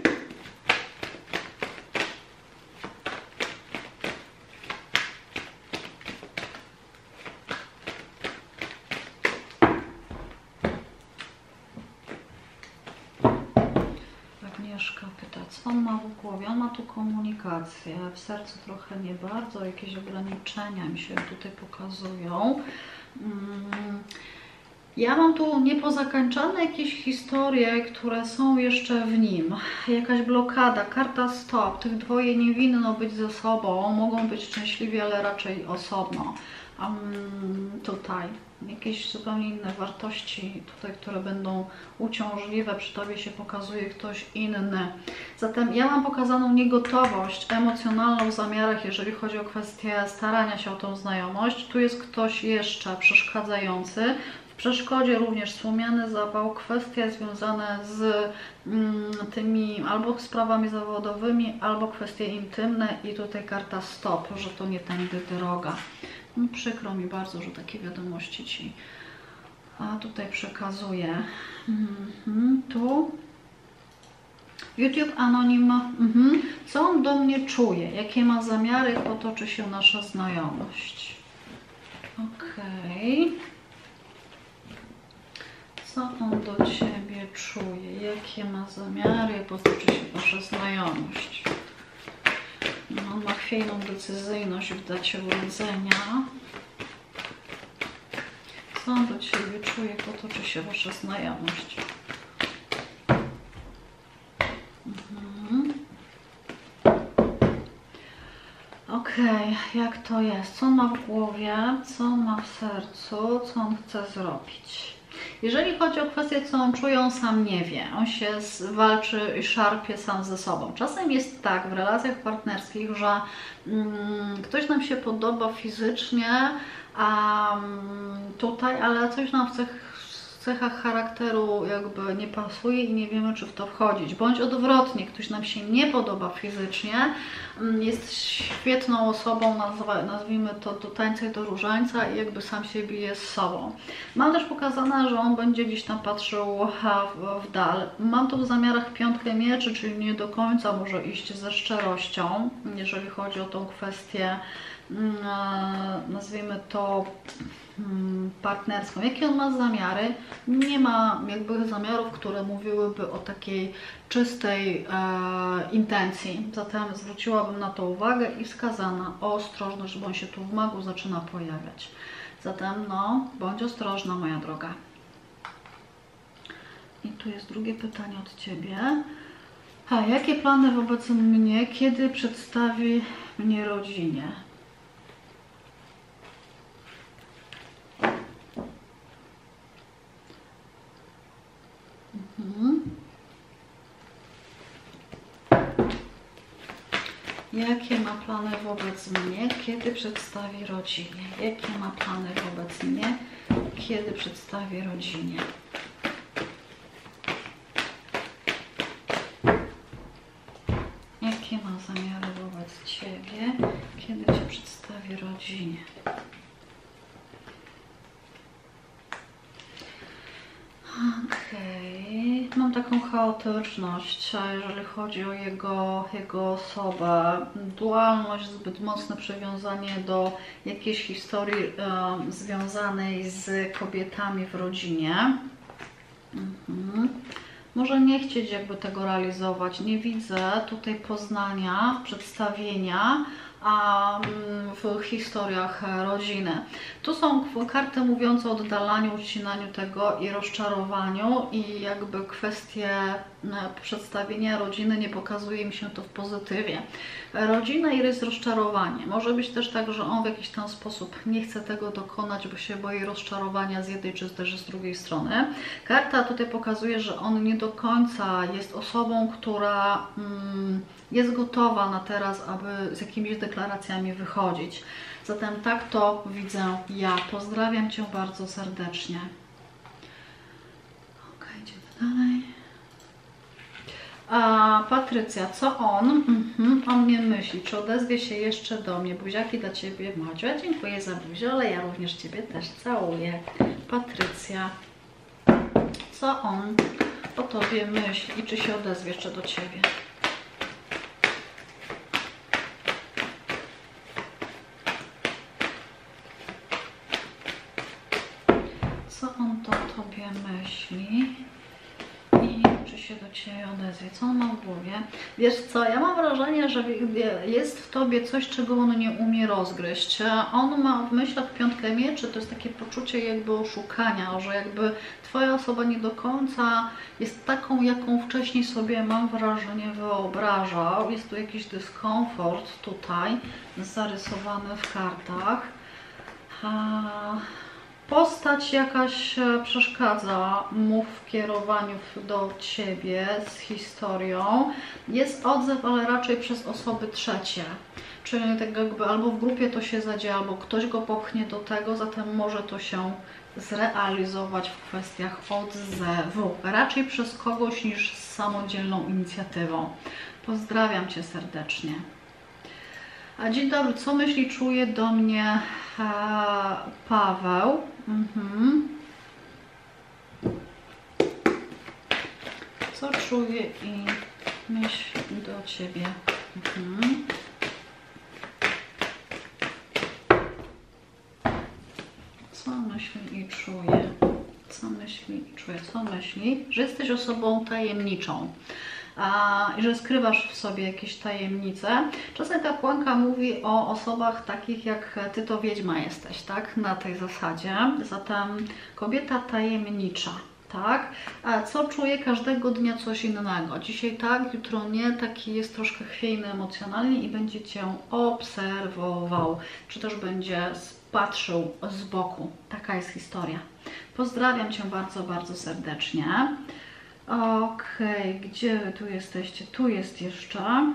Agnieszka pyta, co on ma w głowie? On ma tu komunikację, w sercu trochę nie bardzo, jakieś ograniczenia mi się tutaj pokazują. Hmm. Ja mam tu niepozakańczane jakieś historie, które są jeszcze w nim. Jakaś blokada, karta stop. Tych dwoje nie winno być ze sobą. Mogą być szczęśliwi, ale raczej osobno. Um, tutaj jakieś zupełnie inne wartości, tutaj, które będą uciążliwe. Przy Tobie się pokazuje ktoś inny. Zatem ja mam pokazaną niegotowość emocjonalną w zamiarach, jeżeli chodzi o kwestię starania się o tą znajomość. Tu jest ktoś jeszcze przeszkadzający. W przeszkodzie również słomiany zapał, kwestie związane z mm, tymi albo sprawami zawodowymi, albo kwestie intymne i tutaj karta stop, że to nie tędy droga. No, przykro mi bardzo, że takie wiadomości Ci a tutaj przekazuję. Mhm, tu YouTube Anonim. Mhm. Co on do mnie czuje? Jakie ma zamiary, jak potoczy się nasza znajomość? Okej. Okay. Co on do Ciebie czuje? Jakie ma zamiary, jak potoczy się Wasza znajomość? No, on ma chwiejną decyzyjność w dacie urodzenia. Co on do Ciebie czuje, jak potoczy się Wasza znajomość? Mhm. Okej, okay, jak to jest? Co on ma w głowie? Co on ma w sercu? Co on chce zrobić? Jeżeli chodzi o kwestię, co on czuje, on sam nie wie. On się walczy i szarpie sam ze sobą. Czasem jest tak w relacjach partnerskich, że mm, ktoś nam się podoba fizycznie, a mm, tutaj, ale coś nam w cech, cechach charakteru jakby nie pasuje i nie wiemy, czy w to wchodzić. Bądź odwrotnie, ktoś nam się nie podoba fizycznie, jest świetną osobą, nazwijmy to do tańca i do różańca i jakby sam się bije z sobą. Mam też pokazane, że on będzie gdzieś tam patrzył w, w dal. Mam tu w zamiarach piątkę mieczy, czyli nie do końca może iść ze szczerością, jeżeli chodzi o tą kwestię, nazwijmy to partnerską. Jakie on ma zamiary? Nie ma jakby zamiarów, które mówiłyby o takiej czystej e, intencji. Zatem zwróciłabym na to uwagę i wskazana ostrożność, bo on się tu w magu zaczyna pojawiać. Zatem no, bądź ostrożna, moja droga. I tu jest drugie pytanie od Ciebie. A jakie plany wobec mnie, kiedy przedstawi mnie rodzinie? Mhm. Jakie ma plany wobec mnie, kiedy przedstawi rodzinie? Jakie ma plany wobec mnie, kiedy przedstawi rodzinie? Jakie ma zamiary wobec Ciebie, kiedy Cię przedstawi rodzinie? Okej, okay. Mam taką chaotyczność, jeżeli chodzi o jego, jego osobę, dualność, zbyt mocne przywiązanie do jakiejś historii e, związanej z kobietami w rodzinie. Mhm. Może nie chcieć jakby tego realizować, nie widzę tutaj poznania, przedstawienia, a w historiach rodziny. Tu są karty mówiące o oddalaniu, ucinaniu tego i rozczarowaniu i jakby kwestie przedstawienia rodziny nie pokazuje mi się to w pozytywie. Rodzina i jest rozczarowanie. Może być też tak, że on w jakiś tam sposób nie chce tego dokonać, bo się boi rozczarowania z jednej czy też z drugiej strony. Karta tutaj pokazuje, że on nie do końca jest osobą, która mm, jest gotowa na teraz, aby z jakimiś deklaracjami wychodzić. Zatem tak to widzę ja. Pozdrawiam Cię bardzo serdecznie. Ok, idziemy dalej. A Patrycja, co on? Mhm, on mnie myśli, czy odezwie się jeszcze do mnie? Buziaki dla Ciebie, Maciu. Ja dziękuję za buzię, ale ja również Ciebie też całuję. Patrycja, co on o Tobie myśli i czy się odezwie jeszcze do Ciebie? Co on to o Tobie myśli? I czy się do Ciebie odezwie? Co on ma w głowie? Wiesz co, ja mam wrażenie, że jest w Tobie coś, czego on nie umie rozgryźć. On ma w myślach piątkę mieczy, to jest takie poczucie jakby oszukania, że jakby Twoja osoba nie do końca jest taką, jaką wcześniej sobie, mam wrażenie, wyobrażał. Jest tu jakiś dyskomfort tutaj, zarysowany w kartach. A... Postać jakaś przeszkadza mu w kierowaniu do Ciebie z historią. Jest odzew, ale raczej przez osoby trzecie. Czyli tak jakby albo w grupie to się zadzieje, albo ktoś go popchnie do tego, zatem może to się zrealizować w kwestiach odzewu. Raczej przez kogoś niż z samodzielną inicjatywą. Pozdrawiam Cię serdecznie. A dzień dobry, co myśli, czuje do mnie e, Paweł? Mhm. Co czuje i myśli do Ciebie? Mhm. Co myśli i czuje? Co myśli i czuje? Co myśli? Że jesteś osobą tajemniczą. A, że skrywasz w sobie jakieś tajemnice. Czasem kapłanka mówi o osobach takich jak Ty to wiedźma jesteś, tak? Na tej zasadzie. Zatem kobieta tajemnicza, tak? A co czuje każdego dnia coś innego. Dzisiaj tak, jutro nie, taki jest troszkę chwiejny emocjonalnie i będzie Cię obserwował, czy też będzie patrzył z boku. Taka jest historia. Pozdrawiam Cię bardzo, bardzo serdecznie. Okej, okay, gdzie Wy tu jesteście? Tu jest jeszcze.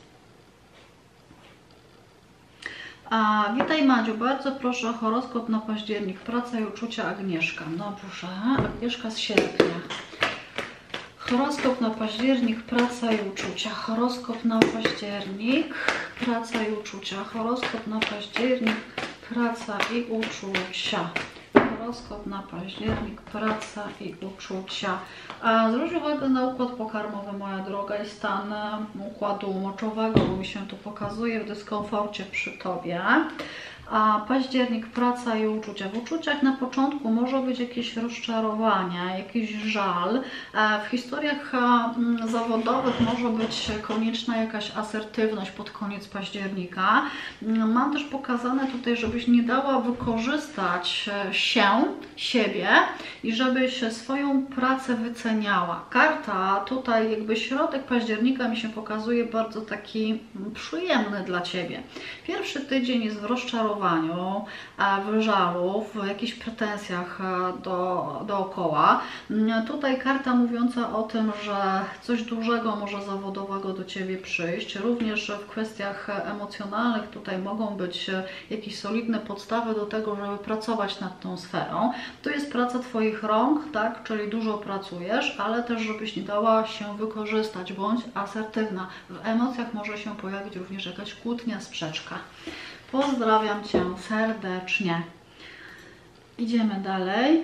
A, witaj Madziu, bardzo proszę o horoskop na październik, praca i uczucia Agnieszka. Dobrze, Agnieszka z sierpnia. Horoskop na październik, praca i uczucia. Horoskop na październik, praca i uczucia. Horoskop na październik, praca i uczucia. Horoskop na październik, praca i uczucia. A zwróć uwagę na układ pokarmowy, moja droga, i stan układu moczowego, bo mi się tu pokazuje w dyskomforcie przy Tobie. A październik, praca i uczucia. W uczuciach na początku może być jakieś rozczarowanie, jakiś żal. W historiach zawodowych może być konieczna jakaś asertywność pod koniec października. Mam też pokazane tutaj, żebyś nie dała wykorzystać się, siebie i żebyś swoją pracę wyceniała. Karta tutaj jakby środek października mi się pokazuje bardzo taki przyjemny dla Ciebie. Pierwszy tydzień jest w rozczarowaniu, w żalu, w jakichś pretensjach do, dookoła. Tutaj karta mówiąca o tym, że coś dużego może zawodowego do Ciebie przyjść. Również w kwestiach emocjonalnych tutaj mogą być jakieś solidne podstawy do tego, żeby pracować nad tą sferą. To jest praca Twoich rąk, tak? Czyli dużo pracujesz, ale też żebyś nie dała się wykorzystać, bądź asertywna. W emocjach może się pojawić również jakaś kłótnia, sprzeczka. Pozdrawiam Cię serdecznie. Idziemy dalej.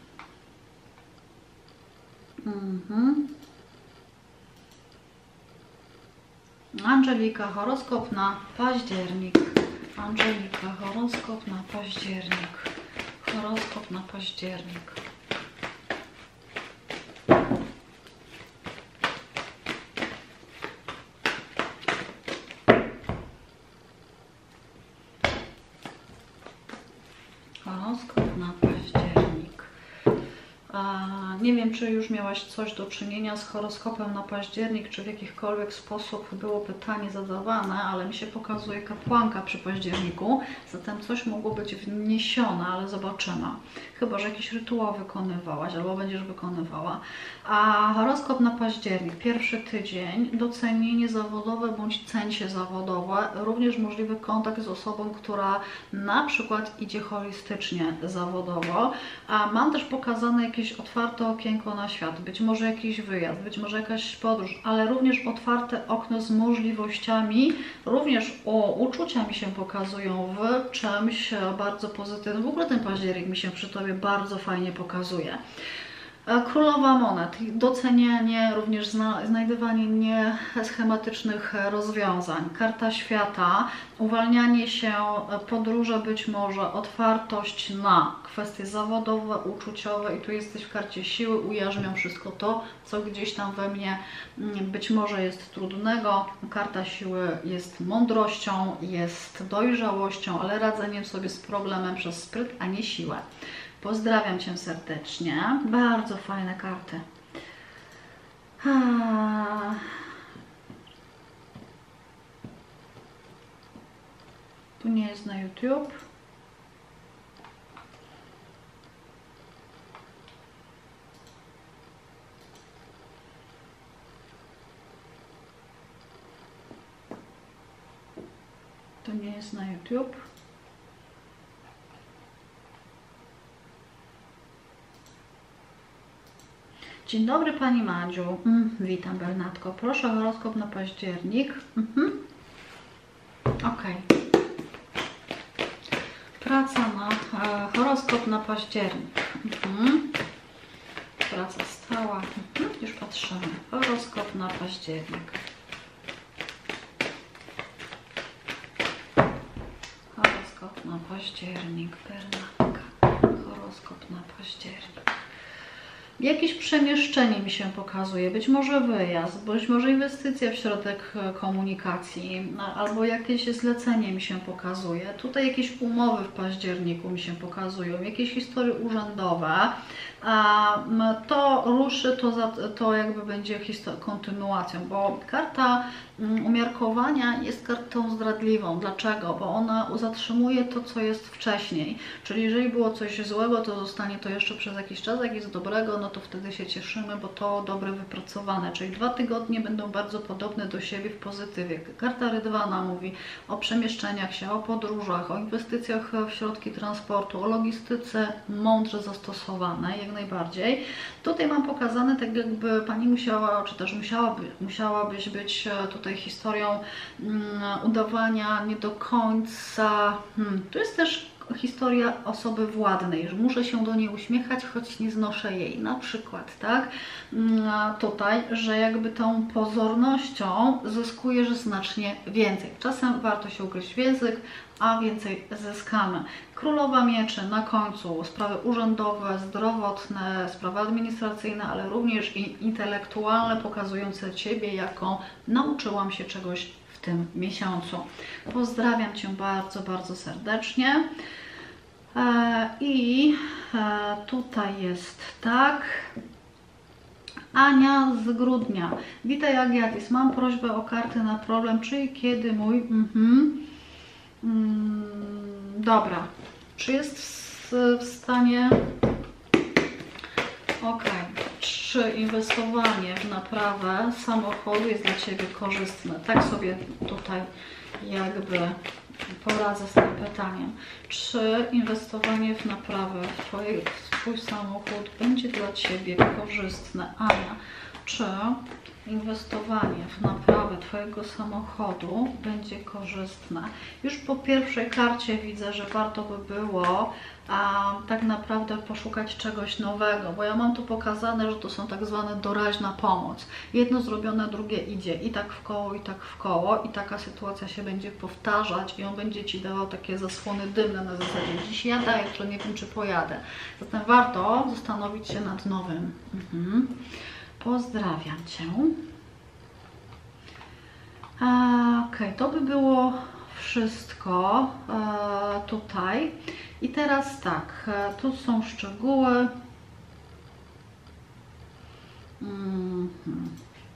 Mhm. Angelika, horoskop na październik. Angelika, horoskop na październik. Horoskop na październik. nie wiem, czy już miałaś coś do czynienia z horoskopem na październik, czy w jakikolwiek sposób było pytanie zadawane, ale mi się pokazuje kapłanka przy październiku, zatem coś mogło być wniesione, ale zobaczymy. Chyba że jakiś rytuał wykonywałaś albo będziesz wykonywała. A horoskop na październik, pierwszy tydzień, docenienie zawodowe bądź cęcie zawodowe, również możliwy kontakt z osobą, która na przykład idzie holistycznie zawodowo, a mam też pokazane jakieś otwarte okienko na świat, być może jakiś wyjazd, być może jakaś podróż, ale również otwarte okno z możliwościami, również o, uczucia mi się pokazują w czymś bardzo pozytywnym. W ogóle ten październik mi się przy Tobie bardzo fajnie pokazuje. Królowa monet, docenianie, również znajdywanie nieschematycznych rozwiązań, karta świata, uwalnianie się, podróże być może, otwartość na kwestie zawodowe, uczuciowe i tu jesteś w karcie siły, ujarzmiam wszystko to, co gdzieś tam we mnie być może jest trudnego. Karta siły jest mądrością, jest dojrzałością, ale radzeniem sobie z problemem przez spryt, a nie siłę. Pozdrawiam Cię serdecznie. Bardzo fajne karty. Tu nie jest na YouTube. To nie jest na YouTube. Dzień dobry Pani Madziu. Mm, witam Bernatko. Proszę o horoskop na październik. Mhm. Ok. Praca na e, horoskop na październik. Mhm. Praca stała. Mhm. Już patrzymy. Horoskop na październik. Horoskop na październik. Bernatka. Horoskop na październik. Jakieś przemieszczenie mi się pokazuje, być może wyjazd, być może inwestycja w środek komunikacji, albo jakieś zlecenie mi się pokazuje. Tutaj jakieś umowy w październiku mi się pokazują, jakieś historie urzędowe. To ruszy, to, za, to jakby będzie kontynuacją, bo karta umiarkowania jest kartą zdradliwą. Dlaczego? Bo ona zatrzymuje to, co jest wcześniej. Czyli jeżeli było coś złego, to zostanie to jeszcze przez jakiś czas. Jak jest dobrego, no to wtedy się cieszymy, bo to dobre wypracowane. Czyli dwa tygodnie będą bardzo podobne do siebie w pozytywie. Karta Rydwana mówi o przemieszczeniach się, o podróżach, o inwestycjach w środki transportu, o logistyce mądrze zastosowanej, jak najbardziej. Tutaj mam pokazane, tak jakby Pani musiała, czy też musiałaby, musiałabyś być tutaj historią um, udawania nie do końca. Hmm, tu jest też historia osoby władnej, że muszę się do niej uśmiechać, choć nie znoszę jej. Na przykład, tak? Tutaj, że jakby tą pozornością zyskujesz znacznie więcej. Czasem warto się ugryźć w język, a więcej zyskamy. Królowa mieczy na końcu, sprawy urzędowe, zdrowotne, sprawy administracyjne, ale również i intelektualne, pokazujące Ciebie, jaką nauczyłam się czegoś w tym miesiącu. Pozdrawiam Cię bardzo, bardzo serdecznie. I tutaj jest tak. Ania z grudnia. Witaj Agiatis. Mam prośbę o karty na problem, czyli kiedy mój... Mhm. Mm, dobra. Czy jest w, w stanie... Ok. Czy inwestowanie w naprawę samochodu jest dla Ciebie korzystne? Tak sobie tutaj jakby poradzę z tym pytaniem. Czy inwestowanie w naprawę w, twoje, w Twój samochód będzie dla Ciebie korzystne? Ania, czy inwestowanie w naprawę Twojego samochodu będzie korzystne? Już po pierwszej karcie widzę, że warto by było a tak naprawdę poszukać czegoś nowego, bo ja mam tu pokazane, że to są tak zwane doraźna pomoc. Jedno zrobione, drugie idzie i tak w koło, i tak w koło i taka sytuacja się będzie powtarzać i on będzie Ci dawał takie zasłony dymne na zasadzie dziś jadę, jutro nie wiem, czy pojadę. Zatem warto zastanowić się nad nowym. Mhm. Pozdrawiam Cię. Ok, to by było wszystko e, tutaj. I teraz tak, e, tu są szczegóły. Mm -hmm.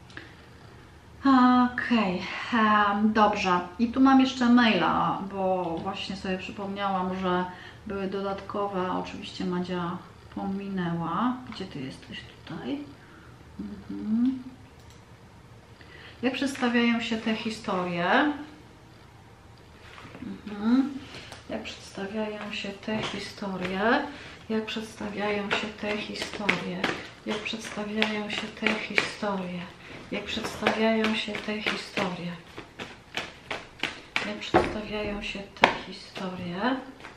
Okej, okay. Dobrze. I tu mam jeszcze maila, bo właśnie sobie przypomniałam, że były dodatkowe. Oczywiście Madzia pominęła. Gdzie ty jesteś tutaj? Mhm. Jak przedstawiają się te historie? Mhm. Jak przedstawiają się te historie? Jak przedstawiają się te historie? Jak przedstawiają się te historie? Jak przedstawiają się te historie? Jak przedstawiają się te historie?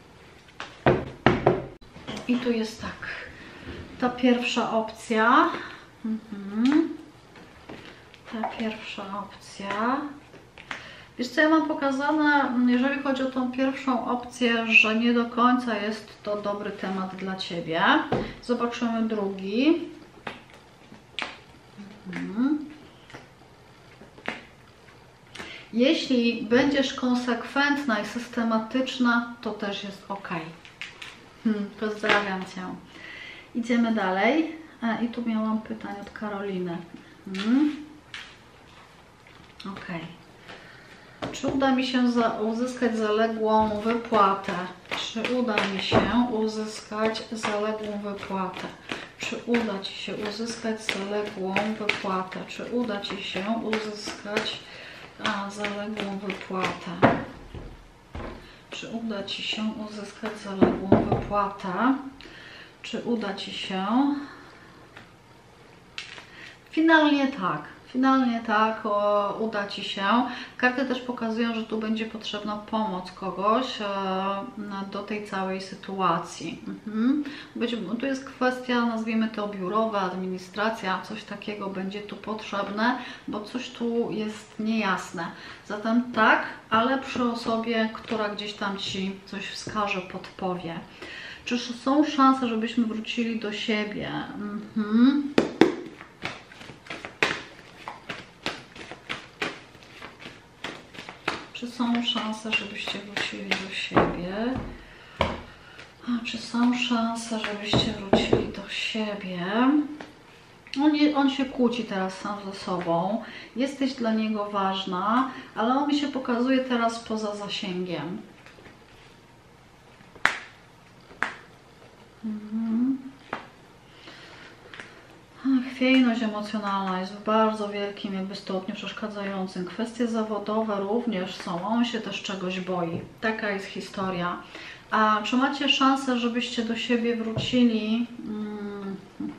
I tu jest tak. Ta pierwsza opcja. Mhm. Ta pierwsza opcja. Wiesz co, ja mam pokazane, jeżeli chodzi o tą pierwszą opcję, że nie do końca jest to dobry temat dla Ciebie. Zobaczymy drugi. Mhm. Jeśli będziesz konsekwentna i systematyczna, to też jest ok. Hmm, pozdrawiam Cię. Idziemy dalej. A, i tu miałam pytanie od Karoliny. Hmm. Ok. Czy uda mi się za, uzyskać zaległą wypłatę? Czy uda mi się uzyskać zaległą wypłatę? Czy uda Ci się uzyskać zaległą wypłatę? Czy uda Ci się uzyskać a, zaległą wypłatę? Czy uda Ci się uzyskać zaległą wypłatę? Czy uda Ci się? Finalnie tak. Finalnie tak, o, uda Ci się. Karty też pokazują, że tu będzie potrzebna pomoc kogoś e, do tej całej sytuacji. Mhm. Być, tu jest kwestia, nazwijmy to biurowa, administracja, coś takiego będzie tu potrzebne, bo coś tu jest niejasne. Zatem tak, ale przy osobie, która gdzieś tam Ci coś wskaże, podpowie. Czy są szanse, żebyśmy wrócili do siebie? Mhm. Czy są szanse, żebyście wrócili do siebie? A czy są szanse, żebyście wrócili do siebie? On, on się kłóci teraz sam ze sobą. Jesteś dla niego ważna, ale on mi się pokazuje teraz poza zasięgiem. Mhm. Chwiejność emocjonalna jest w bardzo wielkim jakby stopniu przeszkadzającym. Kwestie zawodowe również są. On się też czegoś boi. Taka jest historia. A czy macie szansę, żebyście do siebie wrócili? Hmm.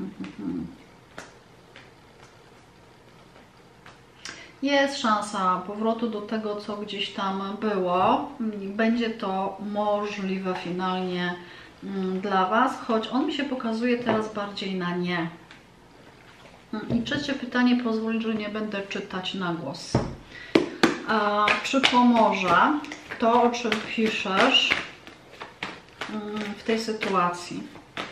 Jest szansa powrotu do tego, co gdzieś tam było. Będzie to możliwe finalnie dla Was, choć on mi się pokazuje teraz bardziej na nie. I trzecie pytanie, pozwól, że nie będę czytać na głos. A, czy pomoże to, o czym piszesz w tej sytuacji?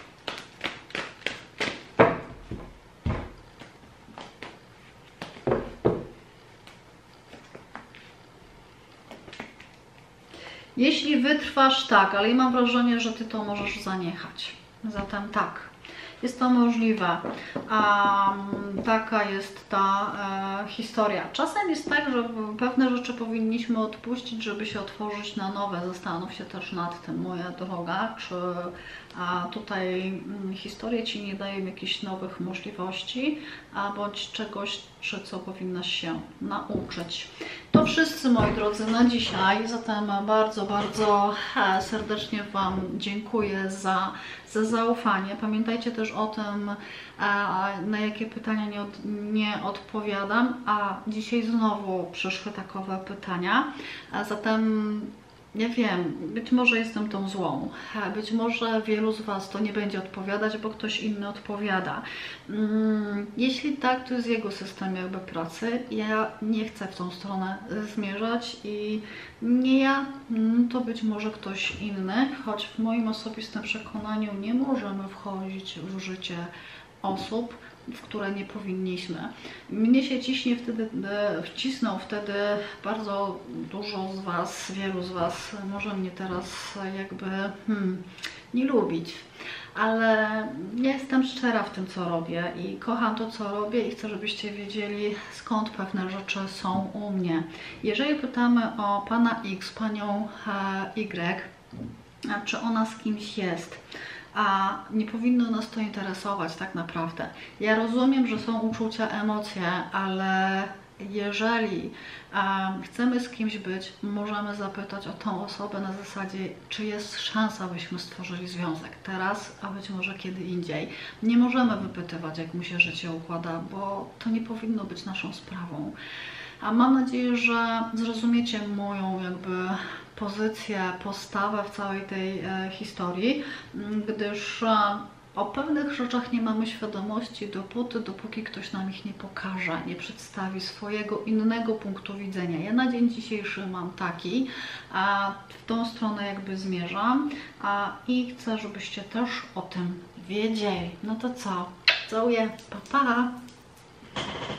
Jeśli wytrwasz, tak, ale ja mam wrażenie, że Ty to możesz zaniechać. Zatem tak. Jest to możliwe. Um, taka jest ta e, historia. Czasem jest tak, że pewne rzeczy powinniśmy odpuścić, żeby się otworzyć na nowe. Zastanów się też nad tym, moja droga, czy a, tutaj m, historie Ci nie dają jakichś nowych możliwości, a bądź czegoś, czy co powinnaś się nauczyć. To wszyscy, moi drodzy, na dzisiaj. Zatem bardzo, bardzo serdecznie Wam dziękuję za, za zaufanie. Pamiętajcie też o tym, na jakie pytania nie, od, nie odpowiadam, a dzisiaj znowu przyszły takowe pytania. Zatem ja wiem, być może jestem tą złą, być może wielu z Was to nie będzie odpowiadać, bo ktoś inny odpowiada. Jeśli tak, to jest jego system jakby pracy. Ja nie chcę w tą stronę zmierzać i nie ja, to być może ktoś inny, choć w moim osobistym przekonaniu nie możemy wchodzić w życie osób, w które nie powinniśmy. Mnie się ciśnie wtedy, wcisnął wtedy bardzo dużo z Was, wielu z Was może mnie teraz jakby hmm, nie lubić. Ale ja jestem szczera w tym, co robię i kocham to, co robię i chcę, żebyście wiedzieli, skąd pewne rzeczy są u mnie. Jeżeli pytamy o pana X, panią Y, czy ona z kimś jest, a nie powinno nas to interesować tak naprawdę. Ja rozumiem, że są uczucia, emocje, ale jeżeli um, chcemy z kimś być, możemy zapytać o tą osobę na zasadzie, czy jest szansa, byśmy stworzyli związek teraz, a być może kiedy indziej. Nie możemy wypytywać, jak mu się życie układa, bo to nie powinno być naszą sprawą. A mam nadzieję, że zrozumiecie moją jakby pozycję, postawę w całej tej e, historii, gdyż e, o pewnych rzeczach nie mamy świadomości dopóty, dopóki ktoś nam ich nie pokaże, nie przedstawi swojego innego punktu widzenia. Ja na dzień dzisiejszy mam taki, a w tą stronę jakby zmierzam a, i chcę, żebyście też o tym wiedzieli. No to co? Całuję, pa pa!